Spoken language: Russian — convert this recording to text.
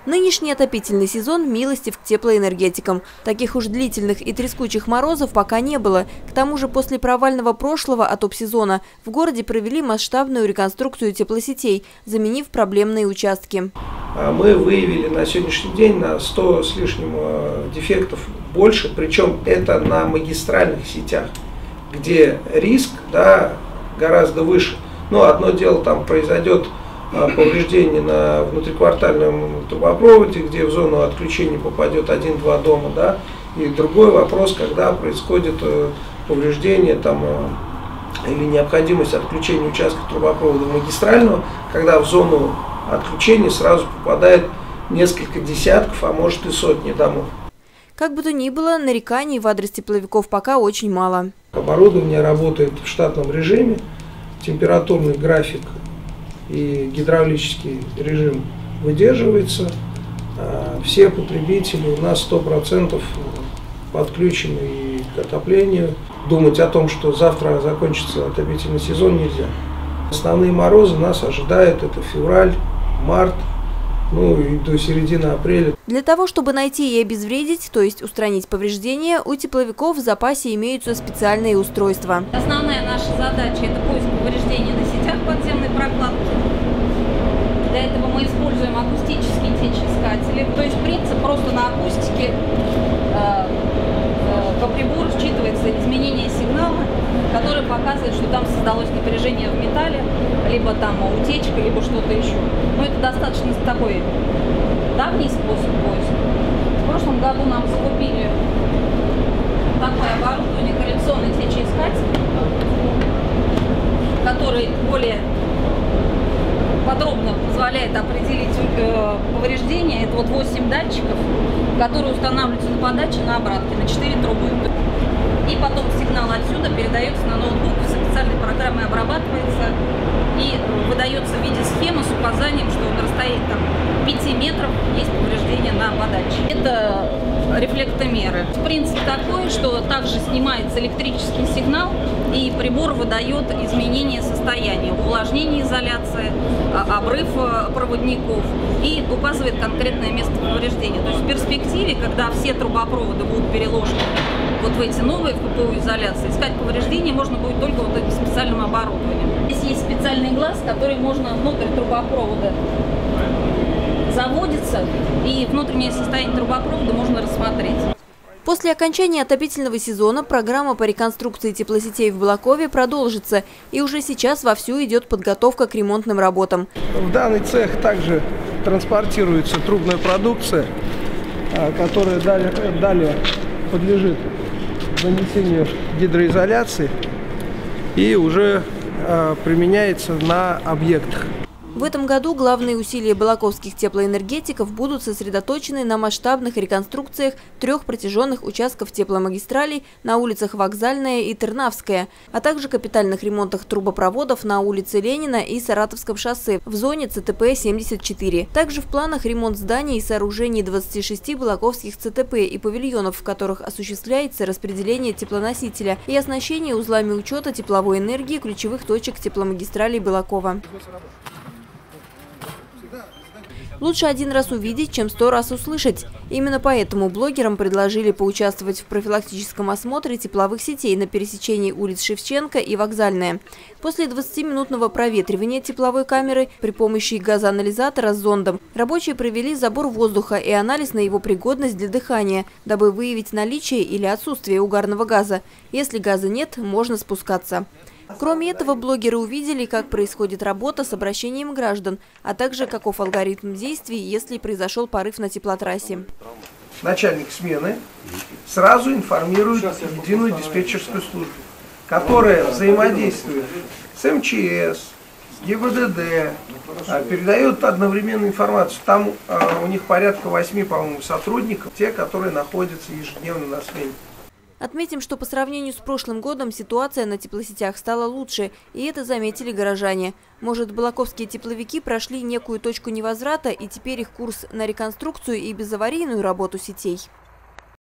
Нынешний отопительный сезон милостив к теплоэнергетикам. Таких уж длительных и трескучих морозов пока не было. К тому же после провального прошлого отоп-сезона в городе провели масштабную реконструкцию теплосетей, заменив проблемные участки. Мы выявили на сегодняшний день на 100 с лишним дефектов больше, причем это на магистральных сетях, где риск гораздо выше. Но одно дело, там произойдет повреждение на внутриквартальном трубопроводе, где в зону отключения попадет 1-2 дома, и другой вопрос, когда происходит повреждение или необходимость отключения участка трубопровода магистрального, когда в зону отключения сразу попадает несколько десятков, а может и сотни домов. Как бы то ни было, нареканий в адрес тепловиков пока очень мало. Оборудование работает в штатном режиме, температурный график и гидравлический режим выдерживается. Все потребители у нас 100% подключены и к отоплению. Думать о том, что завтра закончится отопительный сезон, нельзя. Основные морозы нас ожидают, это февраль, март, и до середины апреля. Для того, чтобы найти и обезвредить, то есть устранить повреждения, у тепловиков в запасе имеются специальные устройства. Основная наша задача – это поиск повреждений на сетях подземной прокладки. Для этого мы используем акустические течеискатели. То есть принцип просто на акустике по прибору считывается изменение сигнала, который показывает, что там создалось напряжение в металле, либо там утечка, либо что-то еще. Но это достаточно такой давний способ поиска. В прошлом году нам закупили такое оборудование, корреляционный течеискатель, который более подробно позволяет определить повреждения. Это 8 датчиков, которые устанавливаются на подаче, на обратке, на 4 трубы. И потом сигнал отсюда передается на ноутбук, в специальной программе обрабатывается и выдается в виде схемы с указанием, что на расстоянии 5 метров есть повреждение на подаче. Это рефлектомеры. Принцип такой, что также снимается электрический сигнал, и прибор выдает изменение состояния, увлажнение изоляции, обрыв проводников и указывает конкретное место повреждения. То есть в перспективе, когда все трубопроводы будут переложены в эти новые ФПУ изоляции, искать повреждения можно будет только этим специальным оборудованием. Здесь есть специальный глаз, который можно внутрь трубопровода заводится, и внутреннее состояние трубопровода можно рассмотреть. После окончания отопительного сезона программа по реконструкции теплосетей в Балакове продолжится, и уже сейчас вовсю идет подготовка к ремонтным работам. В данный цех также транспортируется трубная продукция, которая далее подлежит нанесению гидроизоляции и уже применяется на объектах. В этом году главные усилия балаковских теплоэнергетиков будут сосредоточены на масштабных реконструкциях 3 протяженных участков тепломагистралей на улицах Вокзальная и Тырнавская, а также капитальных ремонтах трубопроводов на улице Ленина и Саратовском шоссе в зоне ЦТП-74. Также в планах ремонт зданий и сооружений 26 балаковских ЦТП и павильонов, в которых осуществляется распределение теплоносителя и оснащение узлами учета тепловой энергии ключевых точек тепломагистралей Балакова. Лучше один раз увидеть, чем 100 раз услышать. Именно поэтому блогерам предложили поучаствовать в профилактическом осмотре тепловых сетей на пересечении улиц Шевченко и Вокзальная. После 20-минутного проветривания тепловой камеры при помощи газоанализатора с зондом рабочие провели забор воздуха и анализ на его пригодность для дыхания, дабы выявить наличие или отсутствие угарного газа. Если газа нет, можно спускаться. Кроме этого, блогеры увидели, как происходит работа с обращением граждан, а также каков алгоритм действий, если произошел порыв на теплотрассе. Начальник смены сразу информирует единую диспетчерскую службу, которая взаимодействует с МЧС, с ГИБДД, передает одновременно информацию. Там у них порядка 8, по-моему, сотрудников, те, которые находятся ежедневно на смене. Отметим, что по сравнению с прошлым годом ситуация на теплосетях стала лучше, и это заметили горожане. Может, балаковские тепловики прошли некую точку невозврата, и теперь их курс на реконструкцию и безаварийную работу сетей.